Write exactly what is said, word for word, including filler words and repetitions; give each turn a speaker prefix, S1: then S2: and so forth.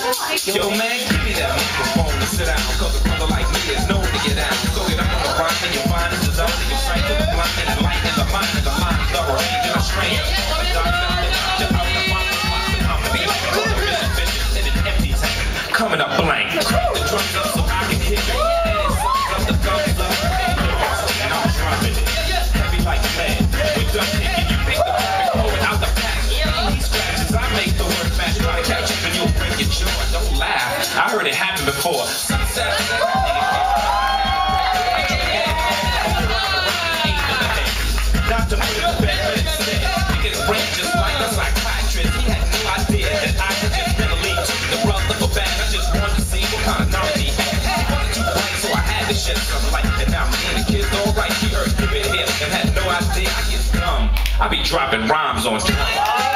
S1: Yo man, give me that microphone to sit down, cause a brother like me is known to get down. So get up on the rhyme and your mind is designed to your sight to the blind and the light in the mind and the mind is the range and a strain. A dime down and just out the mind of my combination. In an empty tank, coming up blank. The drums up so I can hear it. And it sounds up the guns up. And I'm dropping it. Heavy like lead. We done taking you pick the perfect poet out the pack. These scratches, I make the word match. Try to catch up and you'll break your jaw. Don't laugh. I heard it happen before. Sunset, not to put it better instead. Niggas brain just like a psychiatrist. He had no idea that I could just mentally took the brother for bad. I just wanted to see what kind of knowledge he had. He wanted to play, so I had to shed some light. And now me and the kids all right, he heard give it here and had no idea I get dumb. I be dropping rhymes on drum.